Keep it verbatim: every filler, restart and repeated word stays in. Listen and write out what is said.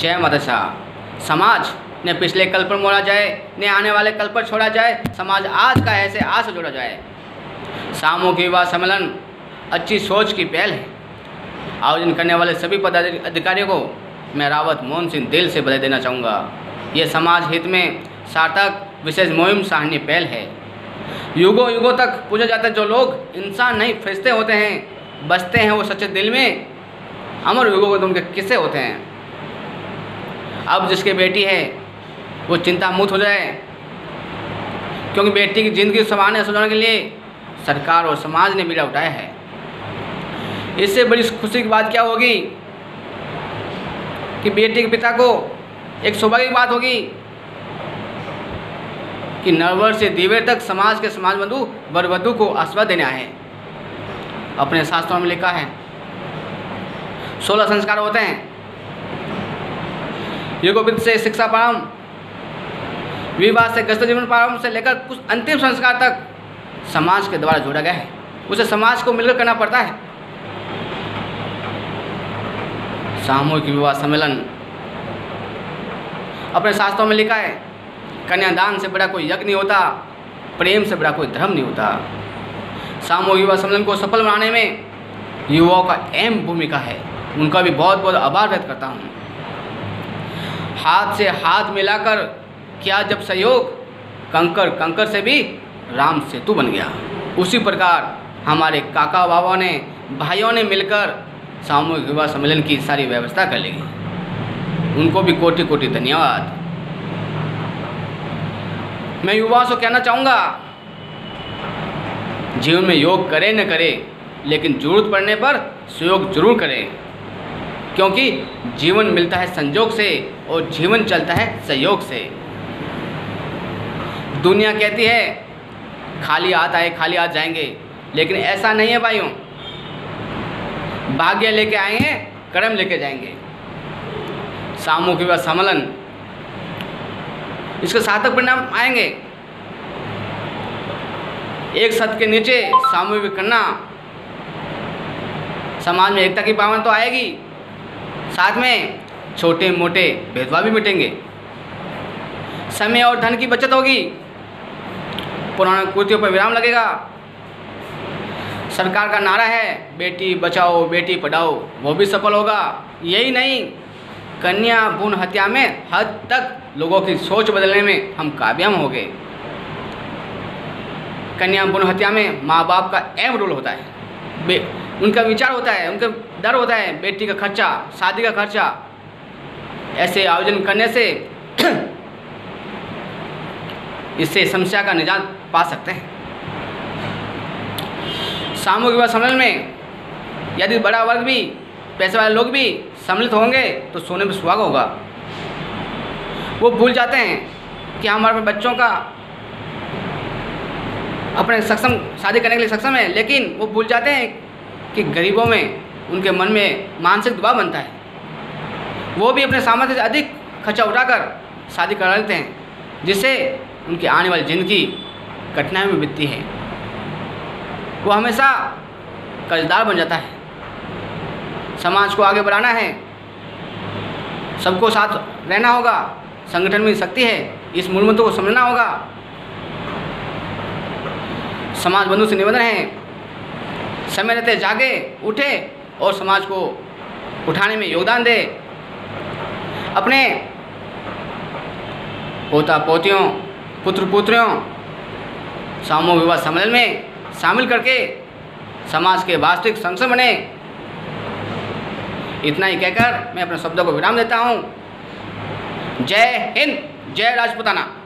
जय माता शाह। समाज ने पिछले कल पर मोड़ा जाए, ने आने वाले कल पर छोड़ा जाए, समाज आज का ऐसे आज से जोड़ा जाए। सामूहिक विवाह सम्मेलन अच्छी सोच की पहल है। आयोजन करने वाले सभी पदाधिकारियों को मैं रावत मोहन सिंह दिल से बधाई देना चाहूँगा। ये समाज हित में सार्थक विशेष मुहिम सराहनीय पहल है। युगों युगों तक पूजे जाते जो लोग इंसान नहीं फरिश्ते होते हैं, बसते हैं वो सच्चे दिल में, अमर युगों को तो उनके किस्से होते हैं। अब जिसकी बेटी है वो चिंता मुक्त हो जाए, क्योंकि बेटी की ज़िंदगी संवारने सजाने के लिए सरकार और समाज ने बीड़ा उठाया है। इससे बड़ी खुशी की बात क्या होगी कि बेटी के पिता को एक सौभाग्य की बात होगी कि नववर्ष से दिवे तक समाज के समाज बंधु वर वधू को आशीर्वाद देने आए हैं। अपने शास्त्रों में लिखा है सोलह संस्कार होते हैं। युगोविद से शिक्षा प्रारंभ, विवाह से गृहस्थ जीवन प्रारंभ से लेकर कुछ अंतिम संस्कार तक समाज के द्वारा जोड़ा गया है। उसे समाज को मिलकर करना पड़ता है। सामूहिक विवाह सम्मेलन अपने शास्त्रों में लिखा है कन्यादान से बड़ा कोई यज्ञ नहीं होता, प्रेम से बड़ा कोई धर्म नहीं होता। सामूहिक विवाह सम्मेलन को सफल बनाने में युवाओं का अहम भूमिका है। उनका भी बहुत बहुत आभार व्यक्त करता हूँ। हाथ से हाथ मिलाकर किया जब सहयोग, कंकर कंकर से भी राम सेतु बन गया। उसी प्रकार हमारे काका बाबा ने भाइयों ने मिलकर सामूहिक विवाह सम्मेलन की सारी व्यवस्था कर ली। उनको भी कोटि कोटि धन्यवाद। मैं युवाओं से कहना चाहूँगा, जीवन में योग करे न करे, लेकिन जरूरत पड़ने पर सहयोग जरूर करें, क्योंकि जीवन मिलता है संजोग से और जीवन चलता है सहयोग से। दुनिया कहती है खाली हाथ आए खाली हाथ जाएंगे, लेकिन ऐसा नहीं है भाइयों। भाग्य लेके आएंगे, कर्म लेके जाएंगे। सामूहिक विवाह सम्मेलन इसके सार्थक परिणाम आएंगे। एक छत के नीचे सामूहिक करना, समाज में एकता की भावना तो आएगी, साथ में छोटे मोटे भेदभाव भी मिटेंगे। समय और धन की बचत होगी, पुरानी कुर्तियों पर विराम लगेगा। सरकार का नारा है बेटी बचाओ बेटी पढ़ाओ, वो भी सफल होगा। यही नहीं, कन्या भ्रूण हत्या में हद तक लोगों की सोच बदलने में हम कामयाब हो गए। कन्या भ्रूण हत्या में माँ बाप का अहम रोल होता है। उनका विचार होता है, उनका डर होता है, बेटी का खर्चा, शादी का खर्चा। ऐसे आयोजन करने से इससे समस्या का निजात पा सकते हैं। सामूहिक विवाह सम्मेलन में यदि बड़ा वर्ग भी, पैसे वाले लोग भी सम्मिलित होंगे तो सोने में सुहागा होगा। वो भूल जाते हैं कि हमारे बच्चों का अपने सक्षम शादी करने के लिए सक्षम है, लेकिन वो भूल जाते हैं कि गरीबों में उनके मन में मानसिक दबाव बनता है। वो भी अपने सामर्थ्य से अधिक खर्चा उठाकर शादी करा लेते हैं, जिससे उनकी आने वाली ज़िंदगी कठिनाई में बीतती है। वो हमेशा कर्जदार बन जाता है। समाज को आगे बढ़ाना है, सबको साथ रहना होगा, संगठन में शक्ति है, इस मूल मंत्र को समझना होगा। समाज बंधु से निवेदन है समय रहते जागे उठे और समाज को उठाने में योगदान दे। अपने पोता पोतियों पुत्र पुत्रियों सामूहिक विवाह सम्मेलन में शामिल करके समाज के वास्तविक संगठन बने। इतना ही कहकर मैं अपने शब्दों को विराम देता हूँ। जय हिंद, जय राजपूताना।